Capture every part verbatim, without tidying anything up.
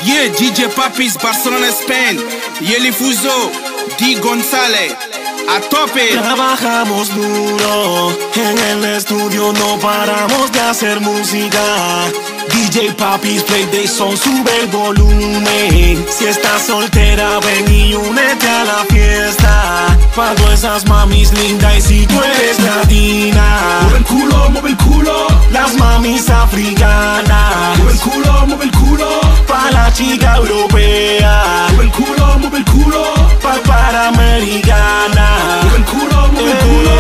Yeah, D J Papis, Barcelona, Spain. Yeli Fuso, D González. A tope. Trabajamos duro, en el estudio no paramos de hacer música. D J Papis, play the song, sube el volumen. Si estás soltera, ven y únete a la fiesta. Pa' todas esas mamis lindas y si tú eres latina, mueve el culo, mueve el culo. Las mamis africanas, mueve el culo, mueve el culo. Pa' la chica europea, mueve el culo, mueve el culo. Pa' panamericana, mueve el culo, mueve el culo.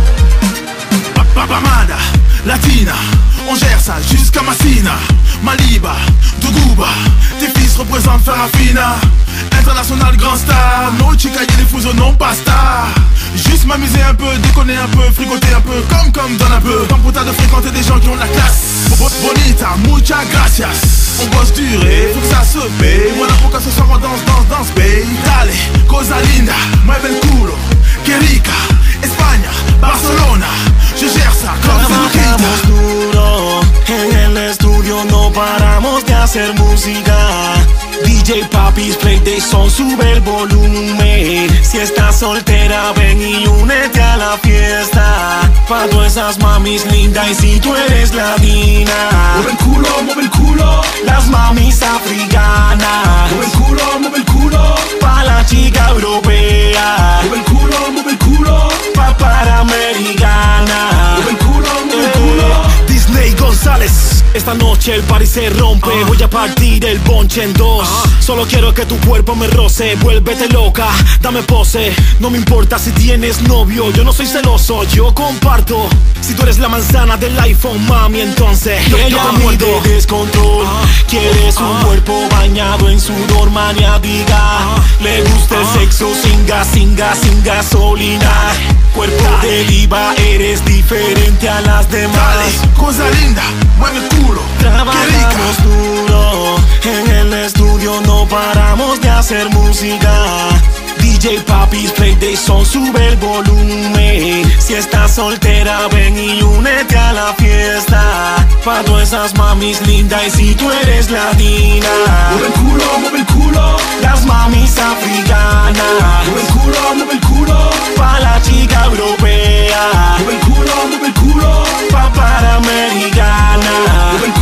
Bamada, latina, on gère ça jusqu'à Massina. Maliba, Douguba, tes fils représentent Farafina. International grand star, no chica y'a des fusos non pas star. Juste m'amuser un peu, déconner un peu, fricoter un peu, comme comme donne un peu. Comme pour t'as de fréquenter des gens qui ont de la classe. Bonita, muchas gracias. On bosse dur et faut que ça se paye. Voilà pourquoi ce soir on danse, danse, danse, babe. Dale, cosa linda, mueve el culo. Que rica, España, Barcelona. Je gère ça comme c'est trabajamos duro, en el estudio no paramos de hacer música. D J Papis, play the song, sube el volumen. Si estás soltera, ven y únete a la fiesta. Pa' todas esas mamis lindas y si tú eres latina, mueve el culo, mueve el culo. Las mamis africanas, mueve el culo, mueve el culo. Pa' la chica europea, mueve el culo, mueve el culo. Pa' panamericana, mueve el culo, mueve el culo. Disney González. Esta noche el party se rompe, uh. voy a partir el bonche en dos. uh. Solo quiero que tu cuerpo me roce, vuélvete loca, dame pose. No me importa si tienes novio, yo no soy celoso, yo comparto. Si tú eres la manzana del iPhone, mami, entonces yo, yo amo de descontrol. uh. Quieres un uh. cuerpo bañado en sudor maniática. uh. Le gusta el sexo sin gas, sin gas, sin gasolina. Cuerpo Dale. de diva, eres diferente a las demás. Dale, cosa linda, mueve el culo. Trabajamos duro, en el estudio no paramos de hacer música. D J Papis, play the song, sube el volumen. Si estás soltera, ven y únete a la fiesta. Pa' todas esas mamis lindas y si tú eres latina, mueve el culo, mueve el culo. Las mamis africanas, mueve el culo, mueve el culo. Pa' la chica europea, mueve el culo, mueve el culo. Pa' panamericana, mueve el culo.